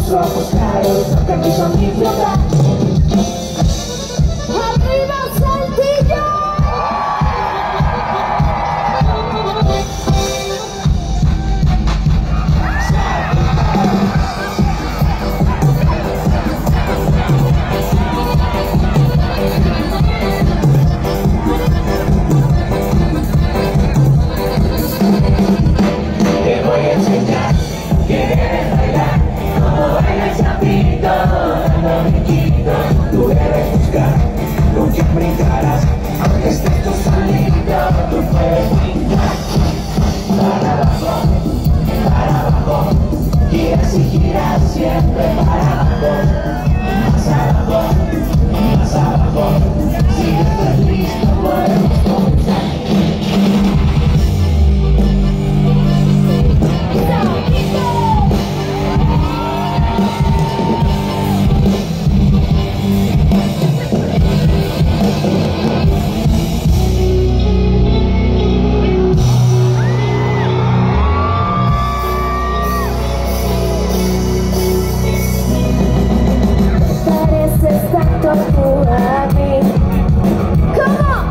tus ojos claros no te quiso ni flotar. ¡Arriba, Saltillo! Te voy a enseñar, quieres bailar, como baila el sapito, dando brinquitos. Tú debes buscar con quién brincarás, aunque estés tú solito, tú puedes brincar. Para abajo, giras y giras siempre para abajo. Más abajo, si estás listo podemos comenzar. Pareces tanto tú a mí. ¿Cómo?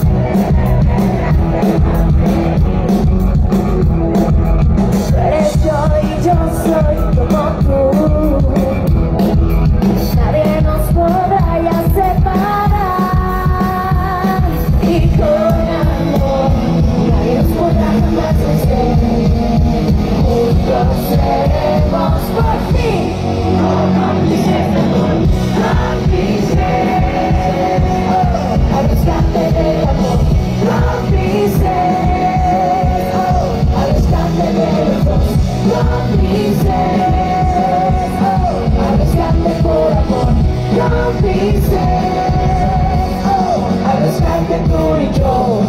Tú eres yo y yo soy como tú. Nadie nos podrá ya separar. Y con amor nadie nos podrá jamás vencer. Juntos seremos por ti. Cómplices de amor, cómplices. Al rescate del amor, cómplices. Al rescate de los dos, cómplices. Al rescate por amor, cómplices. Al rescate tú y yo.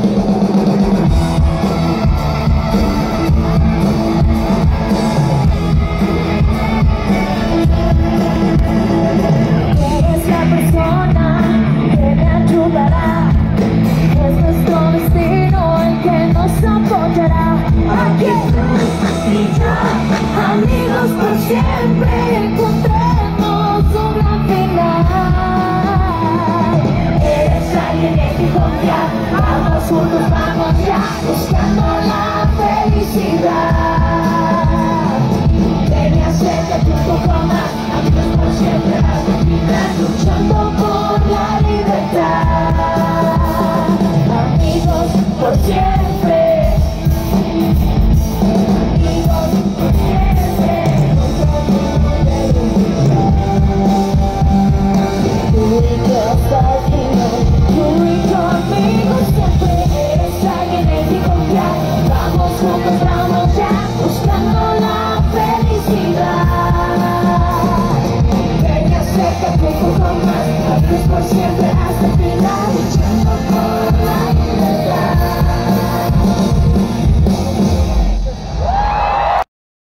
Eres la persona que me ayudará. Es nuestro destino el que nos apoyará. Aquí tú y yo, amigos por siempre, encontremos un gran final. Eres alguien en quien confiar. Vamos juntos, vamos ya, buscando la felicidad. Ven y acércate un poco más, amigos por siempre, hasta el final, luchando por la libertad. Amigos por siempre.